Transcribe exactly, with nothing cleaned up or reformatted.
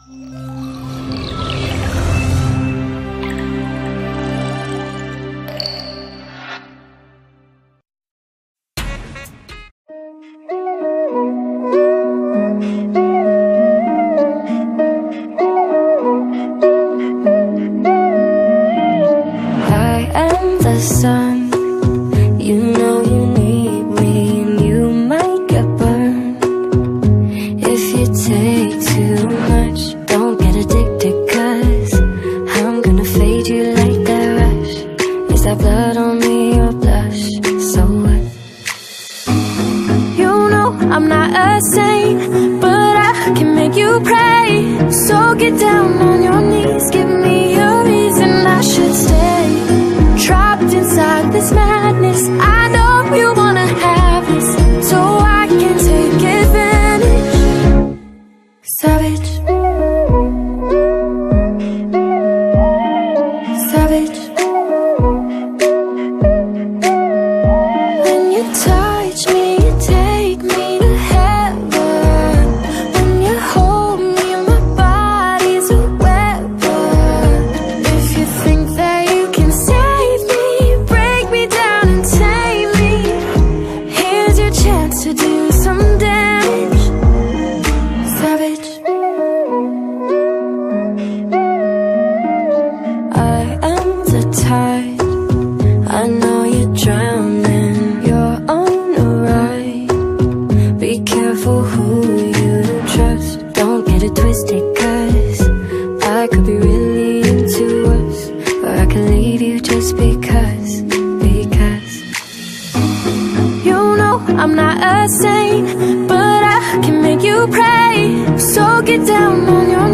The sun, you know you need me, and you might get burned if you take too much. Don't get addicted, cause I'm gonna fade you like that rush. Is that blood on me or blush? So what? You know I'm not a saint, but I can make you pray. So get down on your knees, give me a reason I should stay. Trapped inside this madness, I know you wanna have this, so I can take advantage. Savage, savage. When you touch me, you take me to heaven. When you hold me, my body's a weapon. If you think that you can say to do some damage, savage. I am the tide, I know you're drowning, you're on a ride. Be careful who you trust, don't get it twisted, cause I could be really into us, or I can leave you just because, because I'm not a saint, but I can make you pray. So get down on your